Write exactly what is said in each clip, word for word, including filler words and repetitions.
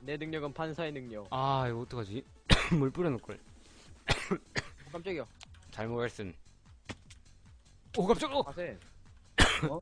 내 능력은 판사의 능력. 아 이거 어떡하지? 물 뿌려놓을걸. 깜짝이야. 잘못 했음. 오 깜짝. 어. 가세. 어?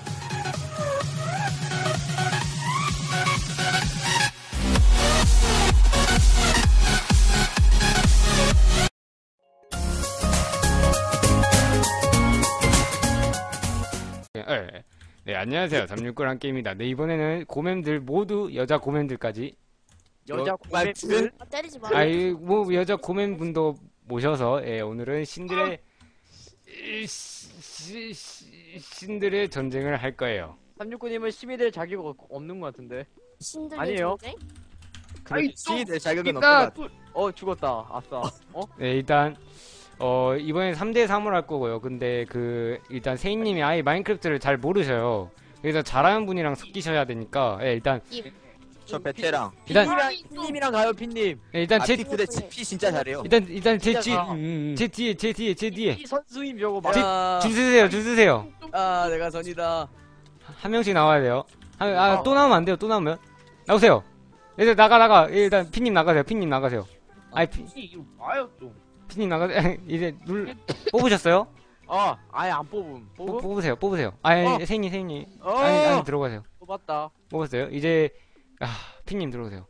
네, 네 안녕하세요. 삼육구랑 게임입니다. 네 이번에는 고멤들 모두 여자 고멤들까지. 여자 말 고백들. 아, 때리지 마. 아이 뭐 여자 고멤분도 모셔서 예, 오늘은 신들의 이, 시, 시, 신들의 전쟁을 할 거예요. 삼육구님은 심이 될 자격 없는 것 같은데. 신들의 아니에요. 전쟁? 아이 시인의 자격은 있다. 없다. 어 죽었다. 아싸. 어? 네 일단 어 이번엔 삼 대 삼으로 할 거고요. 근데 그 일단 세인님이 아예 마인크래프트를 잘 모르셔요. 그래서 잘하는 분이랑 섞이셔야 되니까 예, 일단 저 베테랑. 일단 핀님이랑 핀님이랑 가요 핀님. 예, 일단 아, 제 피 근데 피 진짜 잘해요. 일단 일단 제, 진짜 뒤, 잘하. 제 뒤에 제 뒤에 제 뒤에 이 선수임 저거 봐. 제- 야, 줄 서세요 줄 서세요. 아, 내가 전이다. 한 명씩 나와야 돼요. 아 또 어. 나오면 안 돼요. 또 나오면 나오세요. 일단 나가 나가 일단 피님 나가세요. 피님 나가세요. 아이 피, 이거 봐요 좀. 피님 나가 이제 눌 뽑으셨어요? 어 아예 안 뽑음. 뽑, 뽑음? 뽑으세요 뽑으세요. 아니 어. 세인님 세인님 어. 아니 아니 들어가세요. 뽑았다. 뽑았어요. 이제 아 피님 들어오세요.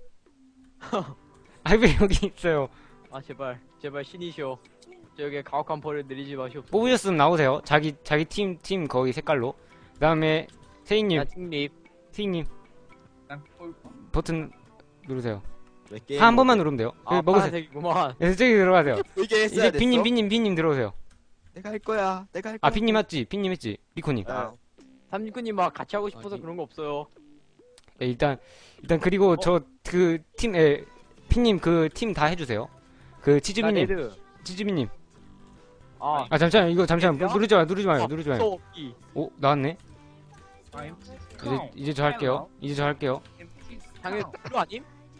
아이 왜 여기 있어요? 아 제발 제발 신이시여. 저기 가혹한 벌을 내리지 마시오. 뽑으셨으면 나오세요. 자기 자기 팀 팀 거기 색깔로. 그다음에 세인님 야 팅립. 세인님 난 꼴까? 버튼 누르세요. 왜 게임 한 번만 누르면 돼요. 아 그 먹으세요. 파란색이구만. 네, 저기 들어가세요. 이게 했어야 이제 됐어. 피님 피님 피님 들어오세요. 내가 할 거야. 내가 할 거야. 아 피님 맞지? 피님 했지? 리코님. 아, 삼육구님 막 같이 하고 싶어서 어디? 그런 거 없어요. 네, 일단 일단 그리고 어? 저 그 팀에 피님 그 팀 다 해주세요. 그 나 치즈미님 레드. 치즈미님. 아. 아 잠시만 이거 잠시만 레드야? 누르지 마요 누르지 마요 어, 누르지 마요. 소기. 오 나왔네. 아임. 이제 이제 저 할게요. 이제 저 할게요. 당연히 블루 아님?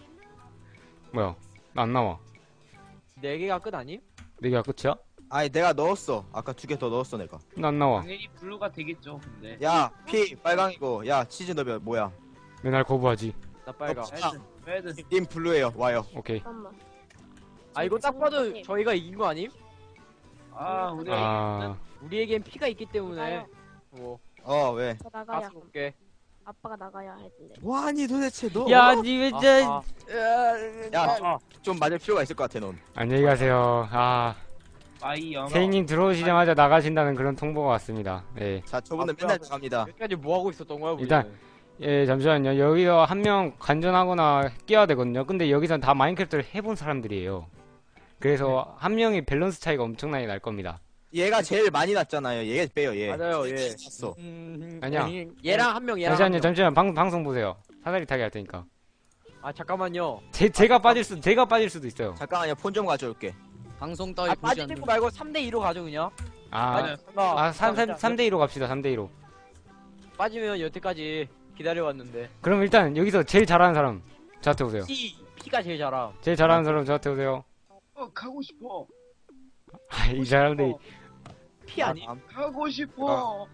뭐야? 나 안 나와. 네 개가 끝 아님? 네 개가 끝이야? 아니 내가 넣었어. 아까 두 개 더 넣었어 내가. 나 안 나와. 당연히 블루가 되겠죠. 근데. 야, 피 빨강이고. 야, 치즈 넣으면 뭐야? 왜 날 거부하지? 나 빨강. 어, 레드. 님 블루예요. 와요. 오케이. 잠깐만. 아 이거 딱 봐도 저희가 이긴 거 아님? 아 우리 아 우리에겐 피가 있기 때문에 나가요. 뭐 어, 왜? 저 나가야. 가스 볼게. 아빠가 나가야 할 텐데. 뭐하니 도대체 너? 야, 니왜 아, 저 아. 야, 아, 좀 맞을 필요가 있을 것 같아 넌. 안녕히 가세요. 아 마이 연어. 세인님 들어오시자마자 나가신다는 그런 통보가 왔습니다. 네. 자, 저분은 아, 맨날 뭐야. 나갑니다. 여기까지 뭐 하고 있었던 거야? 우리는? 일단 예, 잠시만요. 여기서 한 명 간전하거나 끼워야 되거든요. 근데 여기선 다 마인크래프트를 해본 사람들이에요. 그래서 한 명이 밸런스 차이가 엄청나게 날 겁니다. 얘가 제일 많이 났잖아요. 얘 빼요, 얘. 맞아요, 얘. 났어. 음, 아니야. 얘랑 한 명, 얘랑 한 잠시만요. 명. 잠시만 방, 방송 보세요. 사다리 타기 할 테니까. 아 잠깐만요. 제, 제가 빠질 수, 제가 빠질 수도 있어요. 잠깐만요. 폰 좀 가져올게. 방송 따위 아 보지 빠지는 않는 거 말고 삼 대 이로 가죠 그냥. 아, 맞아요. 아, 삼 대 이로 갑시다. 삼 대 이로. 빠지면 여태까지 기다려왔는데. 그럼 일단 여기서 제일 잘하는 사람 저한테 오세요. 피 피가 제일 잘함. 제일 잘하는 사람 저한테 오세요. 어 가고 싶어. 아, 이 사람들이 피 아니? 아, 가고 싶어.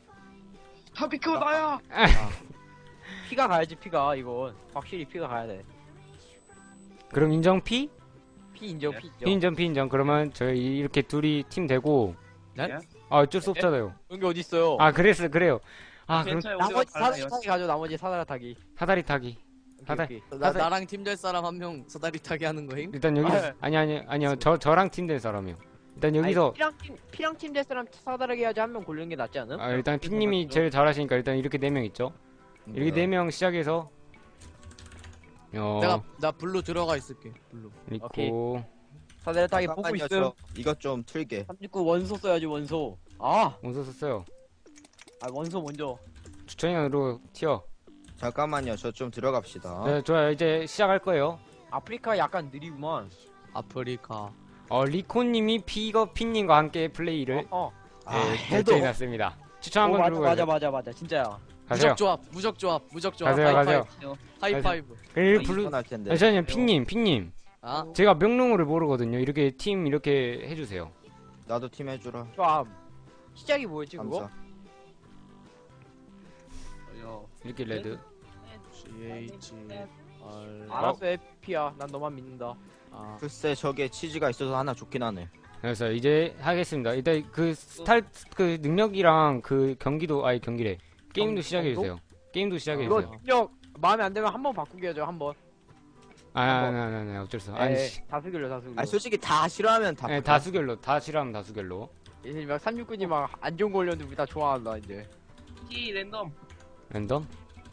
다 비켜 나야. 피가 가야지 피가 이건 확실히 피가 가야 돼. 그럼 인정 P? 피 인정 피 인정. P 인정 P 인정. 그러면 저희 이렇게 둘이 팀 되고 네? 아, 어쩔 수 없잖아요. 그런 게 어디 있어요? 아, 그랬어. 그래요. 아, 그럼 괜찮아요. 나머지 우리가 사다리 달라요. 타기 가죠. 나머지 사다리 타기. 사다리 타기. 오케이, 사다- 오케이. 나, 사다- 나랑 팀 될 사람 한 명 사다리 타기 하는 거임? 일단 여기서 아, 아니 아니 아니요. 저 저랑 팀 된 사람이요. 일단 여기서 아니, 피랑 팀 피랑 팀 될 사람 사다리 해야지 한 명 고르는 게 낫지 않음? 아, 일단 피님이 제일 잘하시니까 일단 이렇게 네 명 있죠. 이렇게 네 명 시작해서 어 내가 나 블루 들어가 있을게. 블루. 오케이. 있고 사다리 타기 보고 잠깐만요. 있음. 저 이것 좀 틀게. 삼십구 원소 써야지 원소. 아, 원서 썼어요. 아 원소 먼저. 추천인으로 튀어. 잠깐만요. 저 좀 들어갑시다. 네, 좋아요. 이제 시작할 거예요. 아프리카 약간 느리구만. 아프리카. 어 리코님이 피거 피님과 함께 플레이를 어. 어. 아, 네, 해도 결정해놨습니다. 추천 오, 한번 맞아 누르고 맞아 가세요. 맞아 맞아 진짜야. 가세요. 무적 조합, 무적 조합, 무적 조합. 가세요, 가세요. 하이파이브. 하이파이브. 그리고 블루 할 텐데. 잠시만요. 피님 피님. 아, 제가 명령어를 모르거든요. 이렇게 팀 이렇게 해주세요. 나도 팀 해주라. 좀 시작이 뭐였지 그거? 감사. 어, 이렇게 레드. 지에이치. 헐. 알았어 에피야. 난 너만 믿는다. 아, 글쎄 저게 치즈가 있어서 하나 좋긴 하네. 그래서 이제 하겠습니다. 일단 그 스탈 그 능력이랑 그 경기도 아니 경기래 게임도 경- 시작해 주세요. 게임도 시작해 주세요. 이거 능력 마음에 안 들면 한 번 바꾸게 하죠. 한 번. 아나나나 어쩔 수. 아니 에이, 씨. 다수결로 다수결로. 아니 솔직히 다 싫어하면 다. 네, 다수결로 다 싫어하면 다수결로. 이제 막 삼육군이 막 안 좋은 거 올렸는데 우리 다 좋아한다 이제. T 랜덤. 랜덤?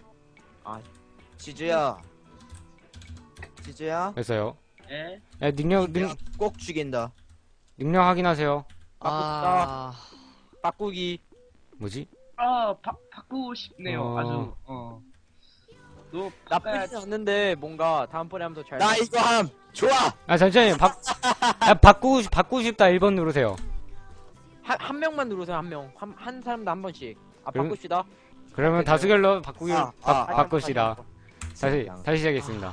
치즈야. 치즈야. 됐어요. 예. 네, 능력 능 내가 꼭 죽인다. 능력 확인하세요. 아, 바꾸기. 뭐지? 아 바, 바꾸고 싶네요. 어. 아주. 어. 너 나쁘진 않는데 뭔가 다음번에 하면 더 잘. 나 이거 함. 좋아. 아 잠시만요. 바 아, 바꾸고 싶- 바꾸고 싶다 일 번 누르세요. 한, 한 명만 누르세요. 한 명. 한, 한 사람도 한 번씩. 아 그럼- 바꿉시다. 그러면 됐어요. 다수결로 바꾸기 아, 바, 아, 다시 바꿉시다. 한번, 다시 그냥. 다시 시작했습니다.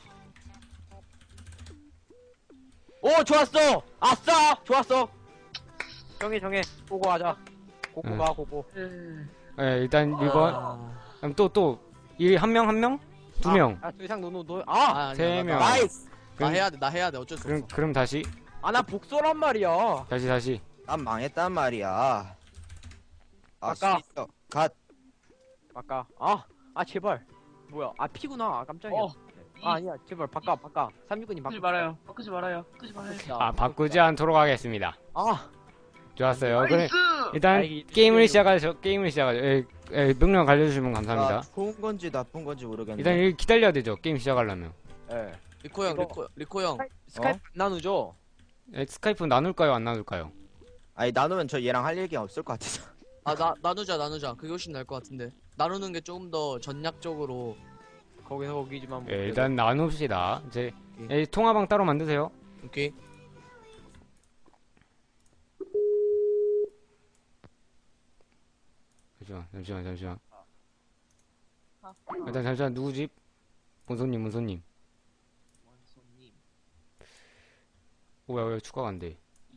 오 좋았어. 아싸. 좋았어. 정해 정해. 고고 하자. 고고 응. 가 고고. 예. 네, 일단 이번 아, 그럼 또또이한 명 한 명? 두 명. 아, 더 이상 노노 노. 아, 아, 아니야, 세 나- 명. 나, 나이스. 나 그럼- 해야 돼, 나 해야 돼. 어쩔 수 그럼 없어. 그럼 다시 아 나 복소란 말이야. 다시 다시. 난 망했단 말이야. 아, 아까. 싫어. 갓. 바까. 아, 아 제발. 뭐야? 아 피구나. 아, 깜짝이야. 어. 아 아니야. 제발 바까 바까. 삼육군이 바꾸지 바꿔. 말아요. 바꾸지 말아요. 바꾸지 말아요. 아 바꾸지 않도록 하겠습니다. 아, 좋았어요. 그래 나이스. 일단 아, 이게 게임을 이게- 시작하죠. 게임을 시작하죠. 에, 에, 명령 알려주시면 감사합니다. 아, 좋은 건지 나쁜 건지 모르겠네. 일단 이렇게 기다려야 되죠. 게임 시작하려면. 예. 리코 형, 이거- 리코, 리코 형. 스카이프 안 나누죠? 에, 스카이프 나눌까요? 안 나눌까요? 아니 나누면 저 얘랑 할 얘기가 없을 것 같아서. 아, 나, 나누자, 나누자. 그게 훨씬 나을 것 같은데. 나누는 게 조금 더 전략적으로. 거기서 거기지만 뭐. 예, 일단 나눕시다. 이제 예. 에, 통화방 따로 만드세요. 오케이. 잠시만, 잠시만, 잠시만. 일단 잠시만 누구지? 문소님, 문소님. 원소님. 왜, 왜 추가가 안 돼?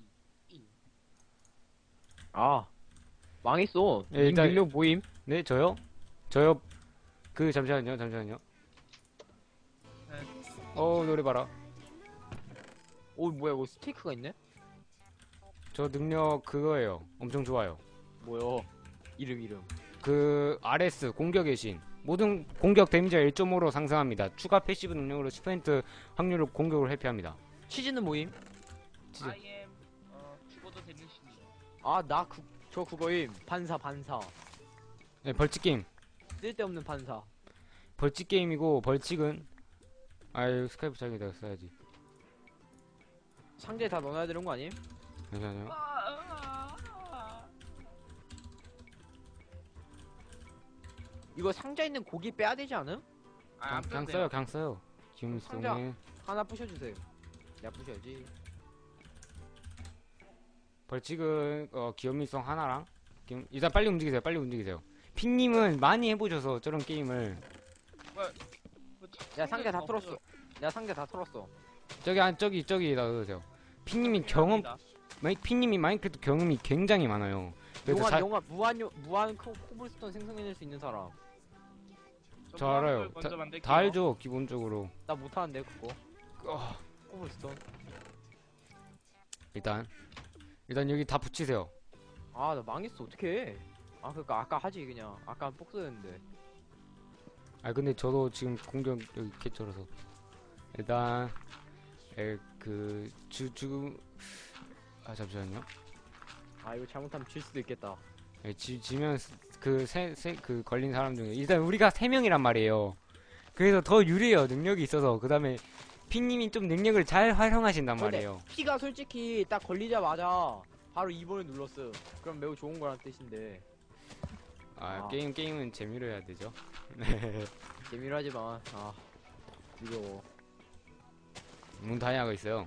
아 망했어. 예, 일단- 밀려 모임. 네, 저요? 저요. 그 잠시만요, 잠시만요. 어 노래 봐라. 오 뭐야 이거 스테이크가 있네? 저 능력 그거예요. 엄청 좋아요. 뭐야? 이름 이름. 그 알에스 공격의 신. 모든 공격 데미지가 일 점 오로 상승합니다. 추가 패시브 능력으로 십 퍼센트 확률로 공격을 회피합니다. 치즈는 모임? 치즈. I am 어 죽어도 되는 신이요. 아 나 그 저 그거임. 반사 반사. 네, 벌칙 게임. 쓸데없는 반사. 벌칙 게임이고 벌칙은 아유 스카이프 자기다 써야지. 상자에 다 넣어야 되는 거 아님? 잠시만요. 이거 상자 있는 고기 빼야 되지 않음? 아, 안 그냥 빼도 써요, 돼요. 그냥 써요. 기운 상자. 속에 하나 부셔주세요. 내가 부셔야지. 벌칙은 어, 기업미성 하나랑 기업- 일단 빨리 움직이세요, 빨리 움직이세요. 핑님은 많이 해보셔서 저런 게임을 뭐 야 상자 다 없어요. 털었어. 내가 상자 다 털었어. 저기 안 저기 저기다 넣으세요. 핑님이 경험 마이 핑님이 마인크래프트 경험이 굉장히 많아요. 그래서 용암 자, 용암 무한 요 무한 코, 코블스톤 생성해낼 수 있는 사람. 저 알아요. 먼저 다, 만들게요. 다 알죠, 기본적으로. 나 못하는데 그거. 어, 코블스톤. 일단 일단 여기 다 붙이세요. 아 나 망했어 어떡해. 아 그니까 아까 하지 그냥. 아까 복수였는데. 아 근데 저도 지금 공격 여기 개쩔어서 일단 그주주 아 잠시만요. 아 이거 잘못하면 질 수도 있겠다. 예, 지, 지면 그세세 그 걸린 사람 중에 일단 우리가 세 명이란 말이에요. 그래서 더 유리해요. 능력이 있어서. 그다음에 핑님이 좀 능력을 잘 활용하신단 근데 말이에요. 피가 솔직히 딱 걸리자마자 바로 이 번을 눌렀어. 그럼 매우 좋은 거란 뜻인데. 아, 아. 게임 게임은 재미로 해야 되죠. 네. 재미로 하지만 아 이거 문 다이아가 있어요.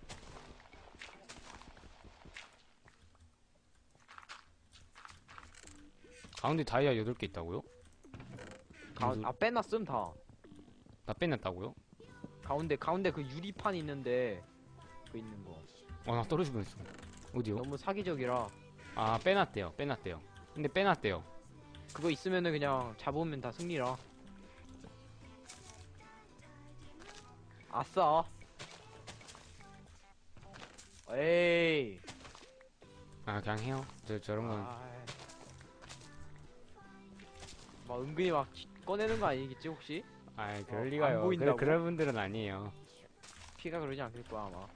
가운데 다이아 여덟 개 있다고요? 가, 무슨- 아 빼놨음 다. 다 빼놨다고요? 가운데 가운데 그 유리판 있는데 그 있는 거. 어, 나 떨어질 뻔했어. 어디요? 너무 사기적이라 아, 빼놨대요. 빼놨대요. 근데 빼놨대요. 그거 있으면은 그냥 잡으면 다 승리라. 아싸. 에이. 아 그냥 해요. 저 저런 건 아이. 막 은근히 막 꺼내는 거 아니겠지 혹시? 아 어, 그럴 안 리가요. 그, 보인다고? 그런 분들은 아니에요. 피가 그러지 않을 거야 아마.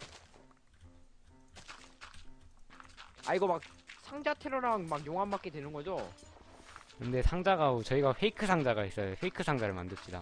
아 이거 막 상자 테러랑 막 용암 맞게 되는 거죠? 근데 상자가 저희가 페이크 상자가 있어요. 페이크 상자를 만듭시다.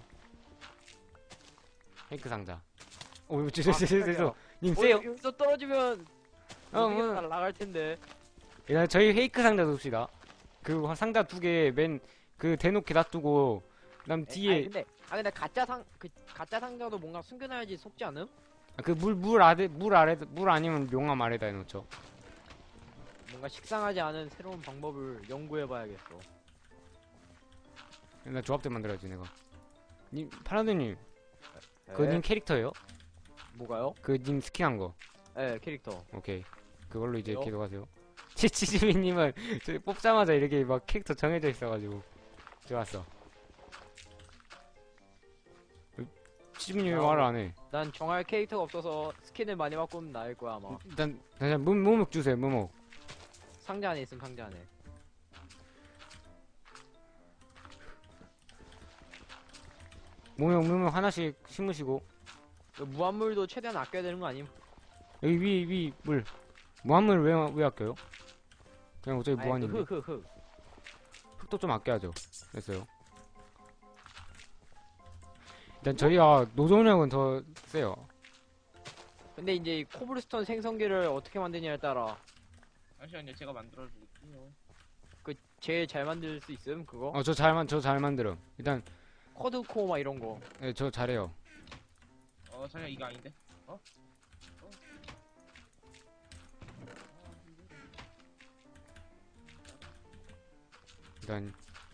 페이크 상자. 오, 저, 저, 저, 저, 저, 님 어, 세요. 여기서 떨어지면 어, 어떻게 뭐, 나갈 텐데. 일단 저희 페이크 상자 둡시다. 그 상자 두 개 맨 그 대놓게 놔두고 그다음 에, 뒤에 아니, 근데 아 근데 가짜 상 그 가짜 상자도 뭔가 숨겨놔야지 속지 않음? 그 물 물 아래 물 아래 물 아니면 용암 아래다 해놓죠. 뭔가 식상하지 않은 새로운 방법을 연구해봐야겠어. 나 조합대 만들어야지 내가. 님 파란드님 에, 그거 님 캐릭터예요? 뭐가요? 그 님 스킨한 거. 예 캐릭터. 오케이. 그걸로 이제 왜요? 계속하세요. 치치지미님은 저 뽑자마자 이렇게 막 캐릭터 정해져 있어가지고 좋았어. 치지미님 왜 아, 말을 안 해? 난 정할 캐릭터가 없어서 스킨을 많이 바꾸면 나을 거야 아마. 일단 일단 무 무목 주세요 무목. 상자 안에 있음 상자 안에. 무목 무목 하나씩 심으시고 그 무한물도 최대한 아껴야 되는 거 아님? 여기 위 위 물 무한물 왜 왜 아껴요? 그냥 어차피 아니, 무한인데 그 흙, 흙, 흙. 흙도 좀 아껴야죠. 됐어요. 일단 저희가 노동력은 더 세요. 근데 이제 이 코블스톤 생성기를 어떻게 만드냐에 따라 잠시만요, 제가 만들어드릴게요. 그 제일 잘 만들 수 있음 그거? 어 저 잘만 저 잘 만들어. 일단 쿼드코어 막 이런 거. 예, 저 잘해요. 어, 잠깐 이거 아닌데? 어? 어? 일단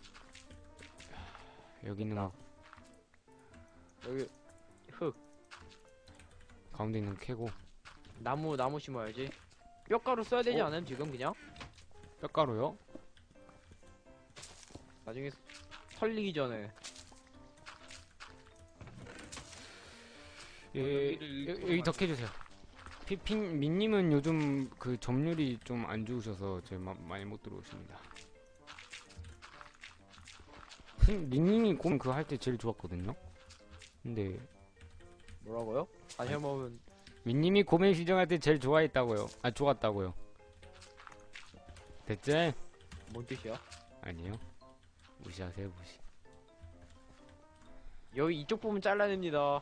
여기는 막 여기 흙, 가운데 있는 거 캐고 나무 나무 심어야지. 뼈가루 써야 되지 어? 않음 지금 그냥? 뼈가루요? 나중에 털리기 전에. 예, 여기를 여- 이쪽으로 여기 더 캐주세요. 피핑 민님은 요즘 그 점률이 좀 안 좋으셔서 제 마, 많이 못 들어오십니다. 핑- 민님이 곰 그거 할 때 제일 좋았거든요. 근데 뭐라고요? 다시 아니. 한번. 민님이 곰의 시정할 때 제일 좋아했다고요. 아 좋았다고요. 됐지? 뭔 뜻이야? 아니요. 무시하세요 무시. 여기 이쪽 부분 잘라냅니다.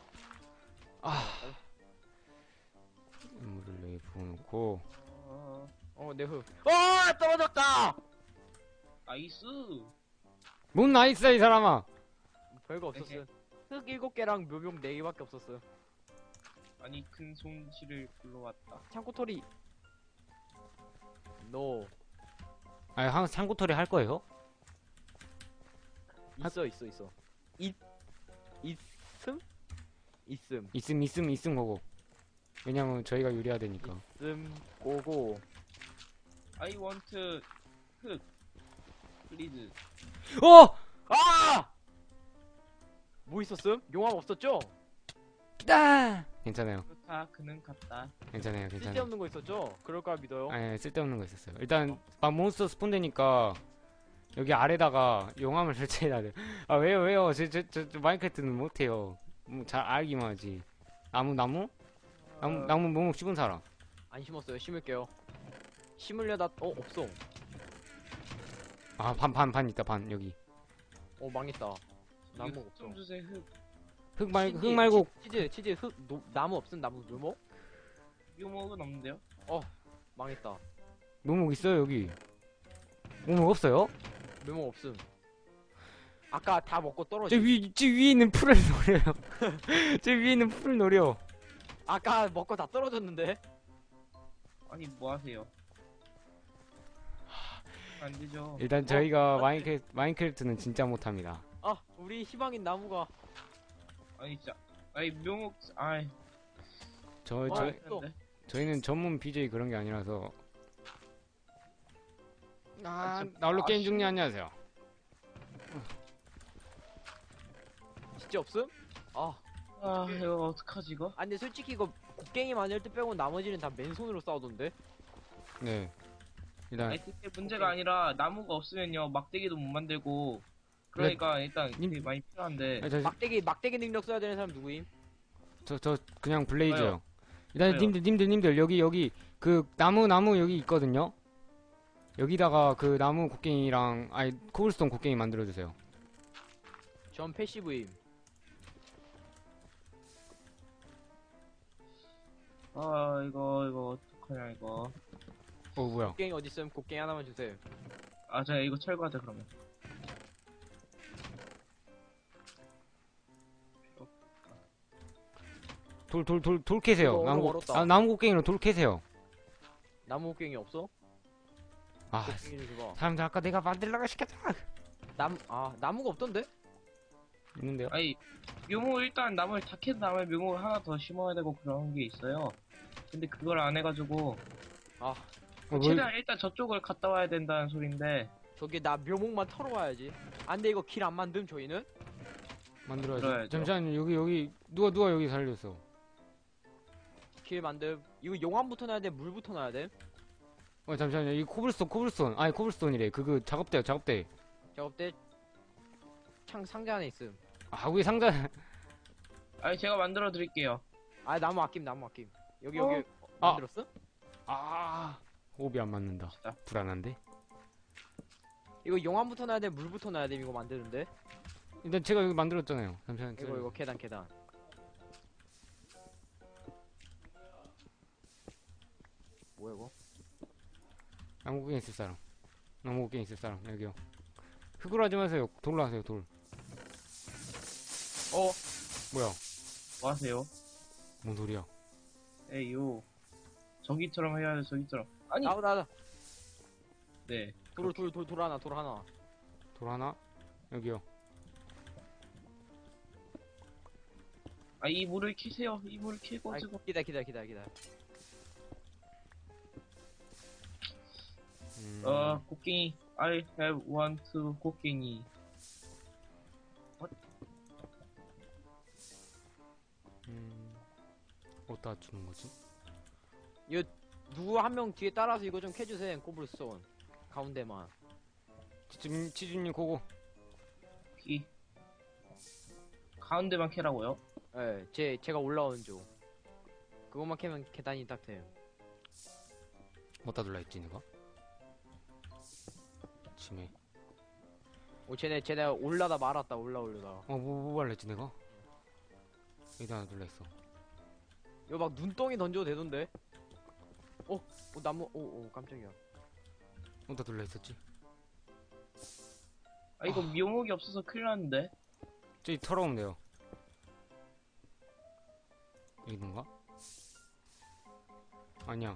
물을 여기 부어놓고 어, 어, 내 흙. 어, 떨어졌다. 나이스! 뭔 나이스야 이 사람아. 별거 없었어. 흙 일곱 개랑 묘병 네 개밖에 없었어. 아니, 큰 손실을 불러왔다. 창고토리. 노. 아 한 상고털이 할 거예요? 있어 있어 있어. 있 있음? 있음. 있음 있음 있음 거고. 왜냐면 저희가 유리하다니까. 있음 고고. I want 흙. 플리즈. 어! 아! 뭐 있었음? 용암 없었죠? 기다! 괜찮아요. 그렇다, 그는 같다. 괜찮아요. 괜찮아요. 쓸데없는 거 있었죠? 그럴 거야 믿어요. 아니 쓸데없는 거 있었어요. 일단 막 몬스터 스폰 되니까 여기 아래다가 용암을 설치해야 돼. 아 왜요 왜요? 저 저 저 마인크래프트는 못해요. 뭐 잘 알기만 하지. 나무 나무? 나무 나무 뭐목 씹은 사람. 안 심었어요. 심을게요. 심으려다 어 없어. 아 반 반 반 있다 반 여기. 어 망했다. 나무 흙 없어. 좀 주세요, 흙. 흙 말 치즈, 흙 말고 치- 치즈 치즈 흙 노, 나무 없음 나무 묘목? 묘목은 없는데요? 망했다. 묘목 있어요 여기. 묘목 없어요? 묘목 없음. 아까 다 먹고 저 떨어지. 위, 저 위에 있는 풀을 노려요. 저 위에 있는 풀을 노려. 아까 먹고 다 떨어졌는데. 아니, 뭐 하세요? 안 되죠. 일단 저희가 마인크래프트, 마인크래프트는 진짜 못합니다. 아 우리 희망인 나무가. 아니, 진짜. 아니, 묘목, 아이. 저, 어, 저, 또. 근데. 저희는 전문 비제이 그런 게 아니라서. 아, 아, 진짜 나홀로 게임 아쉬워. 중리 안녕하세요. 진짜 없음? 아 아, 이거 어떡하지 이거? 아 근데 솔직히 이거 곡괭이 만들 때 빼고 나머지는 다 맨손으로 싸우던데? 네. 일단 아니 그게 문제가 아니라 나무가 없으면요 막대기도 못 만들고 그러니까 일단 님- 그게 많이 필요한데 아, 저, 막대기 막대기 능력 써야 되는 사람 누구임? 저, 저 그냥 블레이즈요. 저요. 일단 저요. 님들 님들 님들 여기 여기 그 나무 나무 여기 있거든요. 여기다가 그 나무 곡괭이랑 아니 코블스톤 곡괭이 만들어 주세요. 전 패시브임. 아 이거 이거 어떡하냐 이거. 어 뭐야? 곡괭이 어디 있음? 곡괭이 하나만 주세요. 아 자 이거 철거하자 그러면. 돌 돌 돌 돌 캐세요. 이거 나무 곡- 얼었다. 아 나무 곡괭이로 돌 캐세요. 나무 곡괭이 없어? 아 곡괭이 좀 줘봐. 사람들 아까 내가 만들라고 시켰잖아. 남, 아 나무가 없던데? 있는데요? 아니 묘목 일단 나무를 다 캐서 다음에 묘목을 하나 더 심어야 되고 그런 게 있어요. 근데 그걸 안 해가지고 아 어, 뭐, 최대한 일단 저쪽을 갔다 와야 된다는 소린데 저기 나 묘목만 털어와야지. 안 돼 이거 길 안 만듦 저희는? 만들어야지. 만들어야죠. 잠시만 여기 여기 누가 누가 여기 살렸어? 길 만듦. 이거 용암부터 놔야 돼? 물부터 놔야 돼? 어 잠시만요. 이 코블스톤 코블스톤 아니 코블스톤이래. 그그 작업대요 작업대. 작업대 창 상자 안에 있음. 아 왜 상자? 아니 제가 만들어 드릴게요. 아 나무 아낌 나무 아낌. 여기 어? 여기 아. 만들었어? 아 호흡이 안 맞는다. 진짜. 불안한데? 이거 용암부터 놔야 돼? 물부터 놔야 돼? 이거 만드는데? 일단 제가 여기 만들었잖아요. 잠시만. 이거 이거 계단 계단. 뭐야 이거? 나무 곡괭이 있을 사람. 나무 곡괭이 있을 사람 여기요. 흙으로 하지 마세요. 돌로 하세요 돌. 어? 뭐야? 뭐 하세요? 뭔 소리야? 에이요. 저기처럼 해야 돼 저기처럼. 아니 나와 나와. 네. 돌돌돌 돌 하나 돌 하나. 돌 하나? 여기요. 아 이 물을 캐세요. 이 물을 캐고 아 지고. 기다 기다 기다 기다. 음, 어 곡괭이. I have one to 곡괭이. 음, 어디다 주는 거지? 누구 한 명 뒤에 따라서 이거 좀 캐주세요. 코블스톤 가운데만. 치즈님, 치즈님 고고. 이 가운데만 캐라고요? 예, 제 제가 올라오는 중. 그것만 캐면 계단이 딱 돼요. 어디다 둘라 했지 내가? 침에. 오 쟤네 쟤네 올라다 말았다 올라올려다. 어, 뭐, 뭐 발랬지 내가? 여기다 하나 둘라 했어. 이거 막 눈덩이 던져도 되던데? 어, 어 나무, 오, 오 깜짝이야. 어디다 둘라 했었지? 아 이거 묘목이 없어서 큰일 났는데. 저기 털어오면 돼요. 여기인가? 아니야.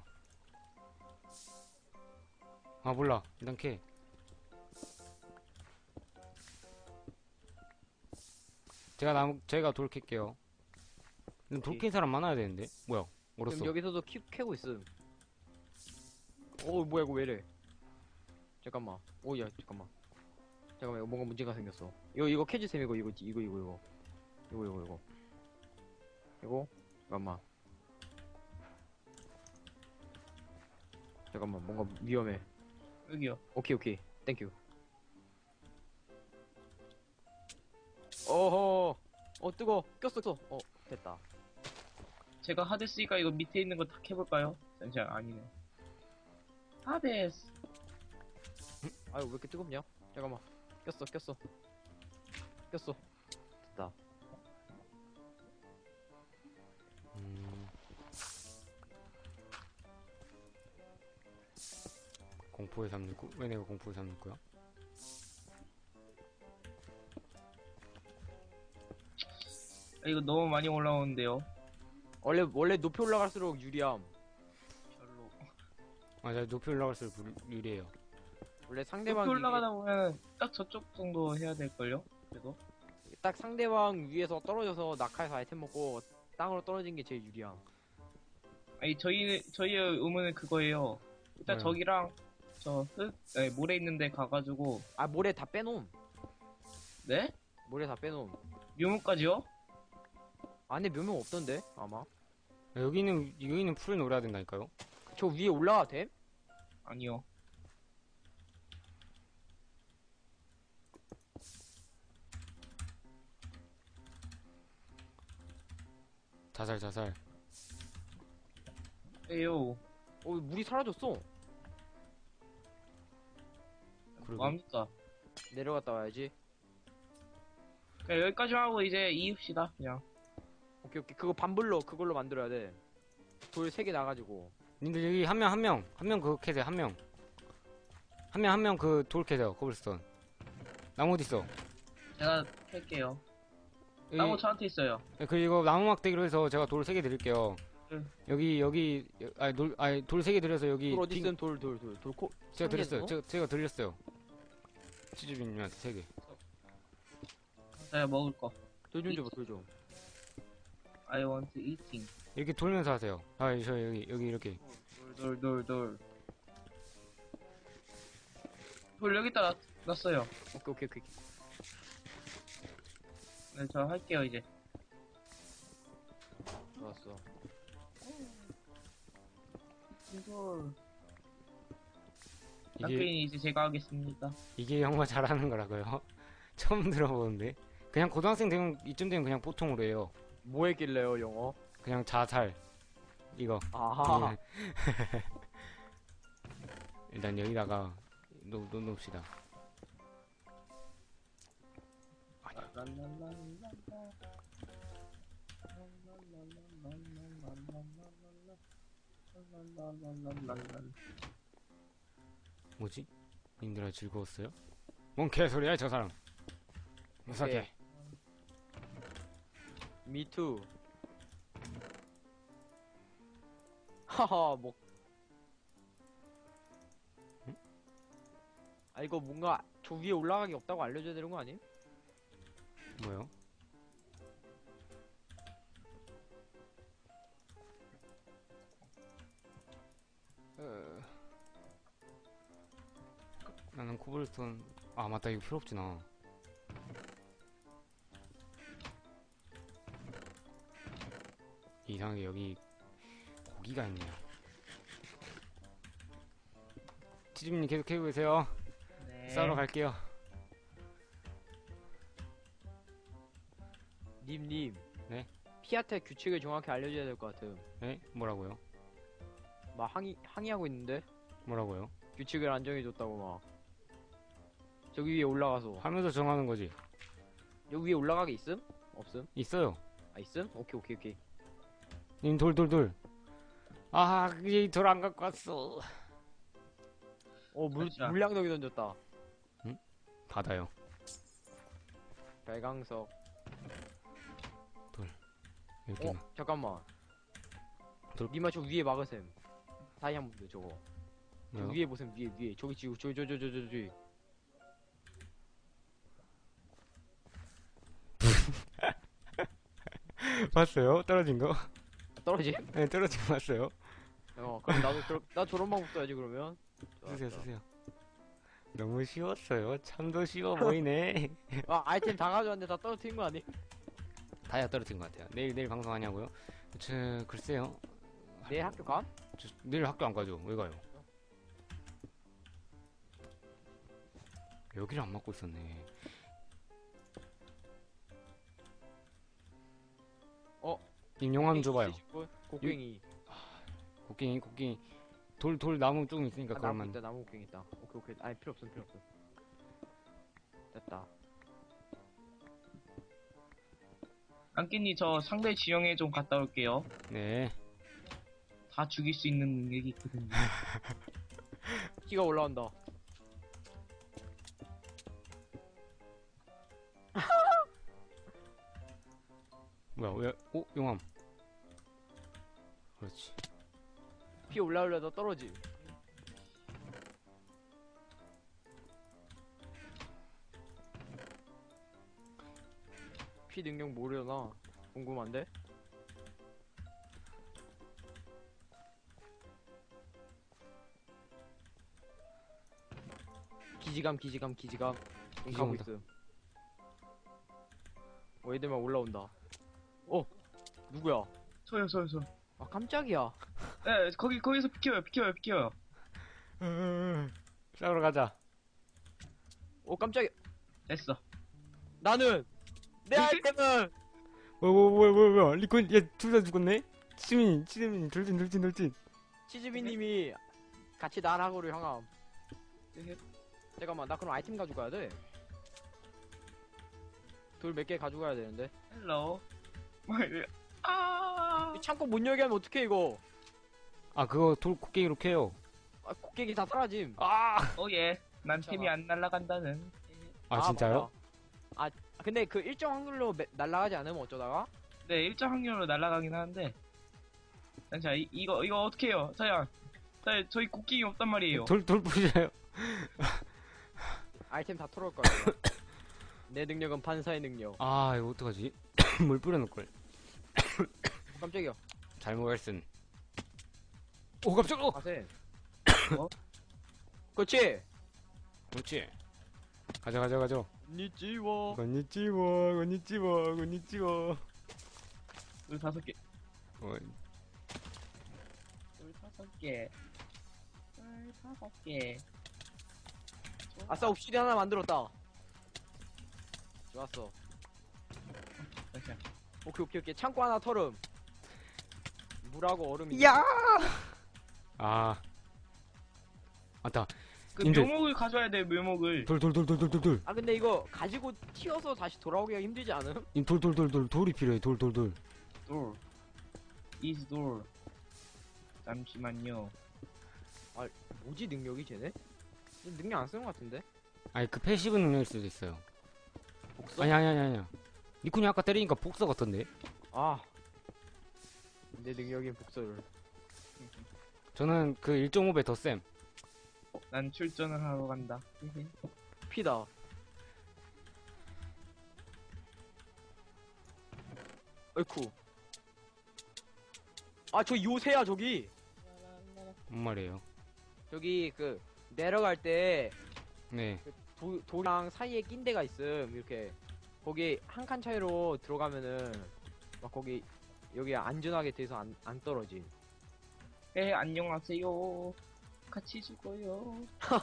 아 몰라. 일단 캐. 제가 나무 제가 돌 캘게요. 근데 돌 캔 사람 많아야 되는데. 뭐야? 얼었어. 지금 여기서도 키, 캐고 있음. 오 뭐야 이거 왜래? 잠깐만. 오야 잠깐만. 잠깐만 이거 뭔가 문제가 생겼어. 이거 이거 캐주셈 이거 이거 이거 이거 이거 이거 이거 이거 이거 잠깐만. 잠깐만 뭔가 위험해. 여기요. 오케이 오케이 땡큐. 어허 어 뜨거 꼈어 꼈어 어 됐다. 제가 하데스니까 이거 밑에 있는 거 다 캐볼까요? 잠시만 아니네. 하데스. 아유 왜 이렇게 뜨겁냐? 잠깐만 꼈어 꼈어 꼈어 됐다. 음... 공포의 삼육구? 왜 내가 공포의 삼육구야? 아, 이거 너무 많이 올라오는데요. 원래 원래 높이 올라갈수록 유리함. 별로. 아, 제가 높이 올라갈수록 불- 유리해요. 원래 이렇게 상대방 올라가다 보면 딱 저쪽 정도 해야 될걸요? 그래도. 위에, 딱 상대방 위에서 떨어져서 낙하해서 아이템 먹고 땅으로 떨어진 게 제일 유리함. 아니 저희 저희의 의문은 그거예요. 일단 뭐요? 저기랑 저 흙, 아니, 모래 있는데 가가지고 아 모래 다 빼놈. 네? 모래 다 빼놈. 묘목까지요? 안에 몇 명 없던데 아마. 여기는 여기는 풀을 노려야 된다니까요. 저 위에 올라가도 돼? 아니요. 자살 자살. 에요. 어 물이 사라졌어. 그러게. 뭐합니까? 내려갔다 와야지. 그냥 여기까지만 하고 이제 이읍시다, 그냥. 오케이 오케이 그거 반불로 그걸로 만들어야 돼. 돌 세 개 나가지고. 님들 여기 한 명 한 명 한 명 그거 캐세요. 한 명. 한 명 한 명 그 돌 캐세요. 코블스톤. 나무 어디 있어? 제가 할게요. 여기- 나무 저한테 있어요. 네, 그리고 나무 막대기로 해서 제가 돌 세 개 드릴게요. 응. 여기 여기 여- 아니 돌 아니 돌 세 개 드려서 여기 돌 어디 딩- 있음 돌 돌 돌 돌코. 제가 드렸어요. 어? 제가 제가 드렸어요. 치즈빈님한테 세 개. 제가 먹을 거. 돌좀 줘봐 돌 좀. I want eating. 이렇게 돌면서 하세요. 아, 저 여기 여기 이렇게. 돌, 돌, 돌. 돌 여기다 놨- 놨어요. 오케이 오케이 오케이. 네, 저 할게요, 이제. 좋았어. 돌. 이게 랑크인이 이제 제가 하겠습니다. 이게 영어 잘하는 거라고요? 처음 들어보는데. 그냥 고등학생 되면 이쯤 되면 그냥 보통으로 해요. 뭐 했길래요 영어? 그냥 자살. 이거. 아하. 예. 일단 여기다가 놓, 놓, 놓읍시다. 뭐지? 님들아 즐거웠어요? 뭔 개소리야 저 사람. 무사게. 미투. 하하 뭐. 아 이거 뭔가 저 위에 올라가기 없다고 알려줘야 되는 거 아님? 뭐요? 어... 나는 코블스톤 아 맞다 이거 필요 없지 나. 이상하게 여기 고기가 있네요. 치즈님 계속 캐고 계세요. 네. 싸우러 갈게요. 님님. 네? 피아테 규칙을 정확히 알려줘야 될 것 같음. 네? 뭐라고요? 막 항의 항의하고 있는데 뭐라고요? 규칙을 안 정해줬다고 막. 저기 위에 올라가서. 하면서 정하는 거지. 여기 위에 올라가게 있음? 없음? 있어요. 아 있음? 오케이 오케이 오케이. 님 돌 돌 돌. 아, 그게 돌 안 갖고 왔어. 어 물 잠시만. 물량동이 던졌다. 받아요. 발광석. 여기. 어 잠깐만. 돌- 니마 저 위에 막으셈. 다이아몬드 저거. 저 뭐요? 위에 보셈 위에 위에 저기 지금 저기 저기 저기 저기 저기. 봤어요? 떨어진 거? 떨어지? 네, 떨어진 거 봤어요. 어 그럼 나도 저, 나 저런 방법 써야지 그러면. 쓰세요, 좋았어. 쓰세요. 너무 쉬웠어요. 참도 쉬워 보이네. 아 아이템 다 가져왔는데 다 떨어뜨린 거 아니? 다이아 떨어진 것 같아요. 내일 내일 방송하냐고요? 저 글쎄요. 내일 학교 가? 저, 내일 학교 안 가죠. 왜 가요? 여기를 안 막고 있었네. 어? 님 용암 줘봐요. 곡괭이. 곡괭이 곡괭이 돌 돌 나무 좀 있으니까 아, 나무 그러면 있다 나무 곡괭이 있다. 오케이 오케이. 아니 필요 없음 필요 없음. 됐다. 랑키님 저 상대 지형에 좀 갔다 올게요. 네. 다 죽일 수 있는 능력이 있거든요. 키가 올라온다. 뭐야 왜? 오 용암. 그렇지. 피 올라오려다 떨어짐. 피 능력 모르려나? 궁금한데? 기지감 기지감 기지감 지금 가고 기지감 있음. 어 얘들만 올라온다. 어 누구야? 소요 소요 소. 아 깜짝이야. 네 거기 거기서 비켜요 비켜요 비켜요. 싸우러 가자. 오 깜짝이야. 됐어. 나는 내 아이템은 뭐, 뭐, 뭐, 뭐, 뭐, 리콘, 얘, 둘 다 죽었네? 치민, 치민, 돌진, 돌진, 돌진. 치즈비님이 같이 나락으로 향함. 네. 잠깐만 나 그럼 아이템 가져가야 돼. 돌 몇 개 가져가야 되는데. 헬로. 아. 이 창고 못 열게 하면 어떡해 이거. 아, 그거 돌 곡괭이로 캐요. 아 곡괭이 다 사라짐. 아! 오예. 난 템이 안 날아간다는. 아, 진짜요? 맞아. 아 근데 그 일정 확률로 매- 날아가지 않으면 어쩌다가? 네 일정 확률로 날아가긴 하는데. 자 이, 이거 이거 어떻게 해요? 자야. 자 저희 곡괭이 없단 말이에요. 돌, 돌 부셔요. 아이템 다 털어올 거야. 이거. 내 능력은 판사의 능력. 아, 이거 어떡하지? 물 뿌려놓을걸. 어, 깜짝이야. 잘못 했음. 오, 깜짝, 어! 가세. 어? 그렇지. 그렇지. 가자, 가자, 가자. 니찌워. 건니찌워, 건니찌워, 건니찌워. 물 다섯 개. 어, 물 다섯 개. 물 다섯 개. 아싸 옵시디 하나 만들었다. 좋았어. 잠시만. 오케이 오케이 오케이. 창고 하나 털음. 물하고 얼음이. 야! 아. 맞다. 그 님들. 묘목을 가져야 돼 묘목을. 돌, 돌, 돌, 돌, 돌, 돌, 돌. 아 근데 이거 가지고 튀어서 다시 돌아오기가 힘들지 않음? 님, 돌, 돌, 돌, 돌, 돌이 필요해. 돌, 돌, 돌. 돌. is door. 잠시만요. 뭐지 능력이 쟤네? 능력 안 쓰는 것 같은데? 아니, 그 패시브 능력일 수도 있어요. 복서? 아니, 아니, 아니, 아니. 니쿤이 아까 때리니까 복서 같던데? 아. 내 능력인 복서를. 저는 그 일 점 오 배 더 쌤. 난 출전을 하러 간다. 피다. 어이쿠. 아, 저 요새야, 저기. 뭔 말이에요? 저기, 그, 내려갈 때, 네. 도, 돌이랑 사이에 낀 데가 있음. 이렇게. 거기 한 칸 차이로 들어가면은, 막 거기, 여기 안전하게 돼서 안, 안 떨어짐. 네 안녕하세요. 같이 죽어요.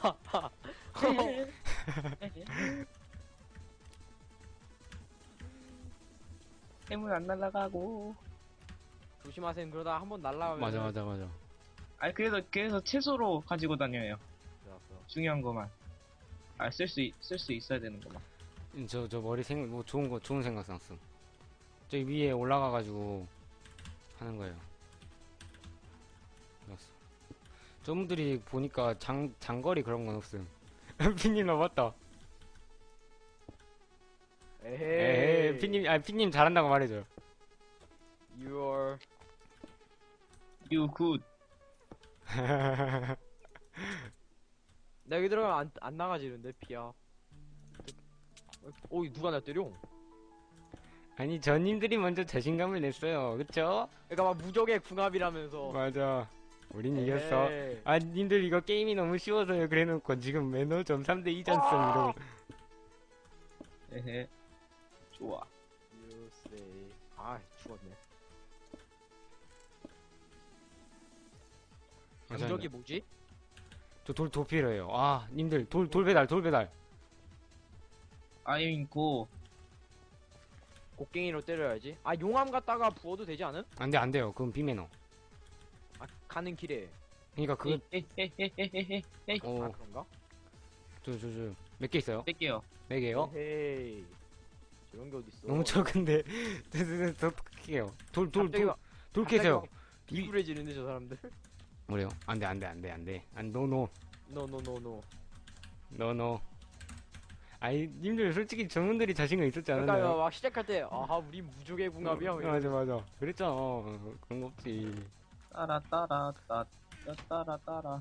해물 안 날아가고. 조심하세요. 그러다 한번 날라가면. 맞아, 맞아, 맞아. 아니 그래서 그래서 채소로 가지고 다녀요. 좋았어. 중요한 거만. 아 쓸 수 쓸 수 있어야 되는 거만. 음, 저, 저 머리 생, 뭐 좋은 거, 좋은 생각 났음. 저기 위에 올라가가지고 하는 거예요. 알았어. 저분들이 보니까 장, 장거리 그런 건 없음. 피님 넘었다. 에이, 에헤이. 피님, 아, 피님 잘한다고 말해줘. You're. You good. 나 여기 들어가면 안, 안 나가지는데, 피야. 오, 누가 나 때려? 아니, 저님들이 먼저 자신감을 냈어요. 그쵸? 그니까 막 무적의 궁합이라면서. 맞아. 우린 이겼어. 에이. 아, 님들 이거 게임이 너무 쉬워서요. 그래놓고 지금 매너점 삼 대 이 잖음, 이러고. 에헤. 좋아. You say. 아, 죽었네. 장적이 뭐지? 저 돌, 돌 필요해요. 아, 님들, 돌, 돌 배달, 돌 배달. I'm go. 곡괭이로 때려야지. 아, 용암 갖다가 부어도 되지 않음? 안 돼, 안 돼요. 그건 비매너. 아, 가는 길에. 그니까 그거, 헤헤헤헤헤헤. 아, 어, 그런가? 저, 저, 저, 몇 개 있어요? 뺄게요. 네 개요? 헤이. 저런 게 어딨어. 너무 적은데. 저, 저, 저, 어떻게 해요? 돌, 돌, 갑자기 돌, 막 돌 갑자기 캐세요. 막 비굴해지는데, 저 사람들? 뭐래요? 안 돼, 안 돼, 안 돼, 안 돼. 안, 노, 노. 노노노노. 노, 노. 아니, 님들 솔직히 저분들이 자신감 있었지 그러니까 않았나요? 막 시작할 때, 아하, 우리 무적의 궁합이야. 어, 맞아, 맞아. 그랬잖아. 어, 그런 거 없지. 따라 따라 따 따라 따라.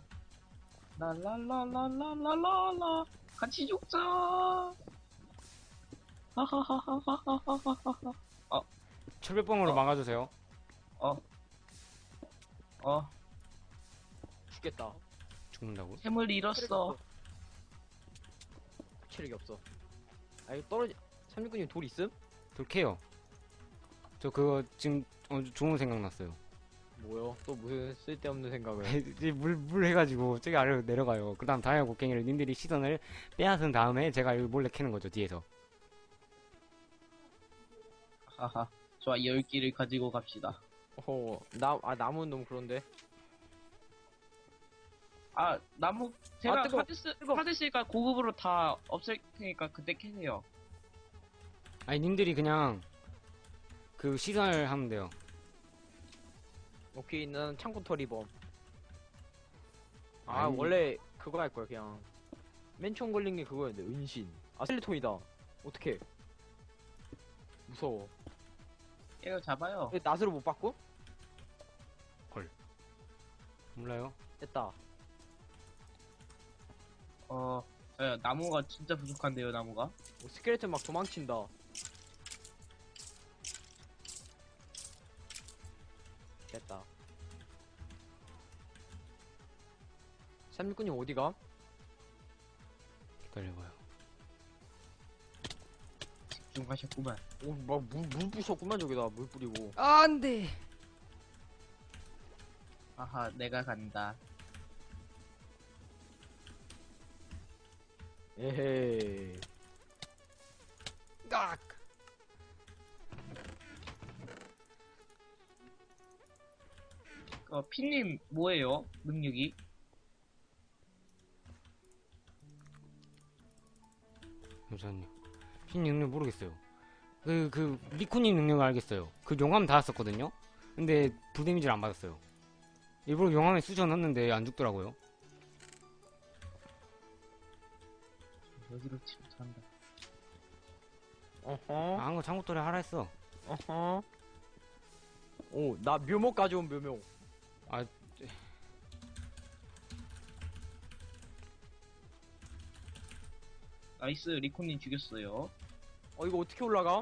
라라라라라라라라. 같이 죽자. 하하하하하하하하. 철벽봉으로 어. 막아주세요. 어. 어. 죽겠다. 죽는다고? 샘을 잃었어. 체력이 없어. 아, 이거 떨어지. 삼육군님 돌 있음? 돌 캐요. 저 그거 지금 어, 좋은 생각 났어요. 뭐요? 또 무슨 쓸데없는 생각을. 이제 물, 물 해가지고 저기 아래로 내려가요. 그 다음 다이아 곡괭이를 님들이 시선을 빼앗은 다음에 제가 여기 몰래 캐는 거죠, 뒤에서. 하하. 좋아, 열 개를 가지고 갑시다. 어, 나, 아, 나무는 너무 그런데. 아, 나무, 제가 아, 뜨거, 하드스, 뜨거. 하드스니까 고급으로 다 없앨 테니까 그때 캐세요. 아니, 님들이 그냥 그 시선을 하면 돼요. 오케이, 나는 창고 털이범. 아, 아니. 원래 그거 할 거야, 그냥. 맨 처음 걸린 게 그거였는데, 은신. 아, 셀레톤이다. 어떡해. 무서워. 얘를 잡아요. 왜 낫으로 못 바꿔? 몰라요? 됐다. 어, 저 나무가 진짜 부족한데요, 나무가. 오, 스켈레톤 막 도망친다. 됐다. 삼육군님 어디가? 기다려봐요. 집중하셨구만. 오, 막 물, 물 부셨구만, 저기다. 물 뿌리고. 안 돼! 아하, 내가 간다. 에헤이. 악! 어, 피님, 뭐예요? 능력이? 잠시만요. 핀 능력 모르겠어요. 그, 그, 리코님 능력을 알겠어요. 그 용암 닿았었거든요? 근데 불 데미지를 안 받았어요. 일부러 용암에 쑤셔 넣었는데 안 죽더라고요. 여기로 침투한다. 어허. 아, 한거 창고털에 하라 했어. 어허. 오, 나 묘목 가져온 묘목. 아, 나이스, 리코님 죽였어요. 어, 이거 어떻게 올라가?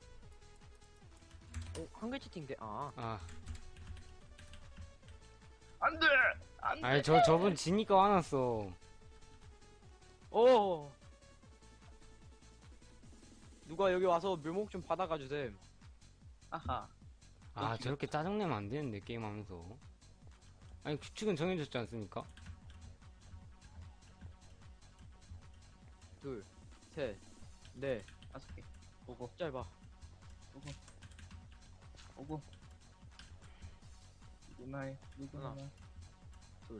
오, 한글 채팅 돼. 아. 아. 안 돼! 안 돼! 아니, 저, 저분 지니까 화났어. 오. 누가 여기 와서 묘목 좀 받아가 주셈. 아하. 아, 저렇게 짜증내면 안 되는데, 게임하면서. 아니, 규칙은 정해졌지 않습니까? 둘, 셋, 넷. 다섯 개. 오고, 짧아. 오고. 오고. 누구나요? 누구나. 하나. 둘.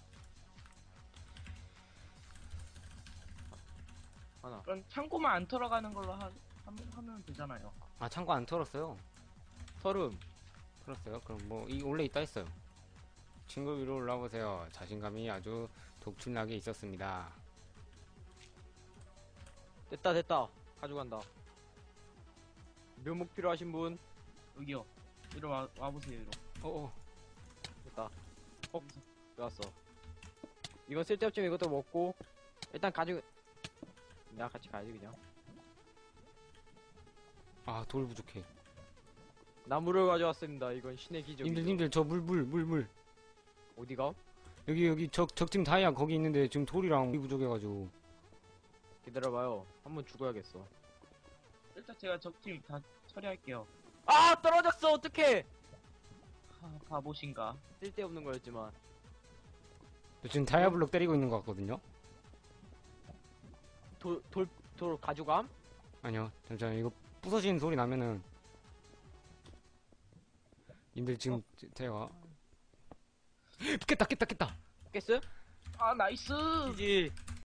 하나. 그럼 창고만 안 털어가는 걸로 하, 하면, 하면 되잖아요. 아, 창고 안 털었어요. 서름. 털었어요? 그럼 뭐, 이 원래 있다 했어요. 친구 위로 올라오세요. 자신감이 아주 독출나게 있었습니다. 됐다, 됐다. 가져간다. 묘목 필요하신 분? 여기요. 이리 와, 와보세요, 이리. 어어. 됐다. 어, 좋았어. 이건 쓸데없지만 이것도 먹고, 일단 가지고, 내가 같이 가야지, 그냥. 아, 돌 부족해. 나무를 가져왔습니다. 이건 신의 기적이죠. 님들, 님들, 저 물, 물, 물, 물. 어디가? 여기, 여기, 적, 적팀 다이아 거기 있는데 지금 돌이랑 물이 부족해가지고. 기다려봐요. 한번 죽어야겠어. 일단 제가 적팀 다 처리할게요. 아! 떨어졌어! 어떡해! 하, 바보신가. 쓸데없는 거였지만. 저 지금 다이아 블록 때리고 있는 것 같거든요? 돌, 돌, 돌 가져감? 아니요. 잠시만, 이거 부서지는 소리 나면은. 님들 지금, 제가. 깼다, 깼다, 깼다! 깼어요? 아, 나이스! 지지.